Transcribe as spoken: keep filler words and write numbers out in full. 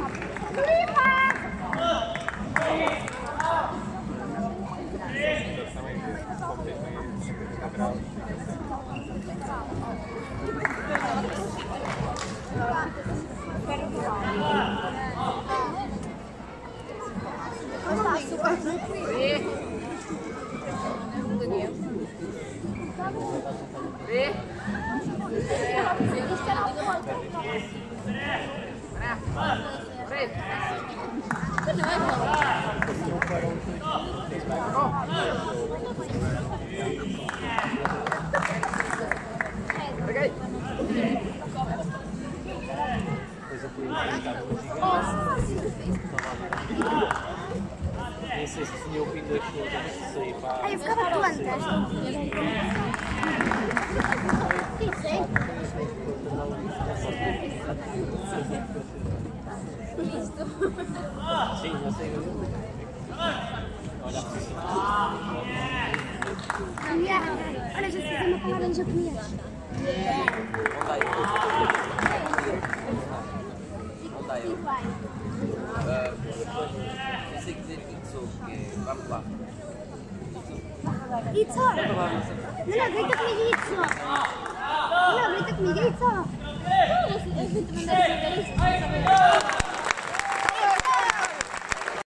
Nem sei se tinha o fim das coisas, sei, pá. Ai, eu ficava plantas. Sim, já sei. Olha a posição. Olha, já fiz uma palavra em japonês. Onde é Onde é eu? Pensei que dizer que sou, porque vamos lá. Itzo! Não, não, grita comigo, Itzo! Não, grita comigo, Itzo! Eu vou te mandar essa vez.